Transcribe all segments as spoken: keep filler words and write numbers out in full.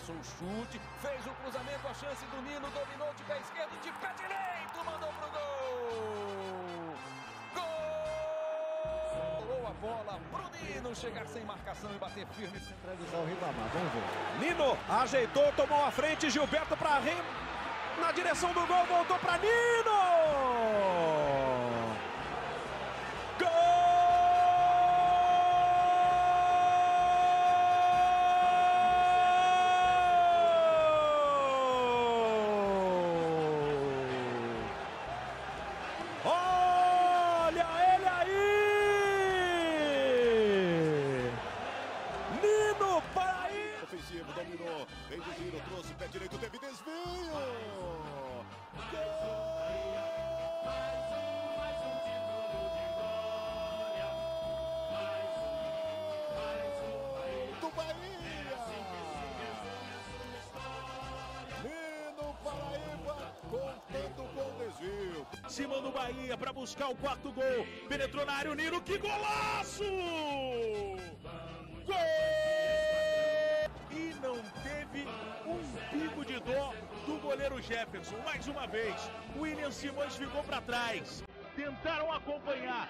Jefferson, chute, fez o cruzamento, a chance do Nino, dominou de pé esquerdo, de pé direito, mandou pro gol! Gol! Rolou a bola pro Nino chegar sem marcação e bater firme. Centralizar o Ribamar, vamos ver. Nino ajeitou, tomou a frente, Gilberto para Rim, na direção do gol, voltou para Nino! Gol! Olha ele aí! Nino Paraíba! Ofensivo, dominou, vem de giro, trouxe, pé direito, teve desvio! Gol! Do Bahia! Nino Paraíba contando com desvio. Cima do Bahia para buscar o quarto gol. Penetrou na área o Nino, que golaço! Gol! E não teve um pingo de dó do goleiro Jefferson. Mais uma vez, o William Simões ficou para trás. Tentaram acompanhar.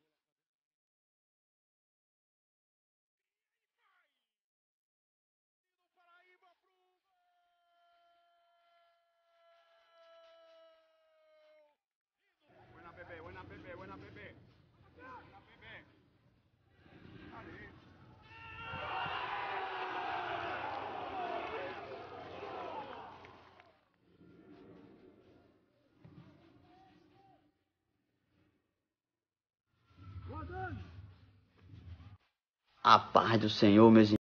Buena Pepe, buena Pepe, buena Pepe. Buena Pepe. Ali. A paz do Senhor, meus irmãos.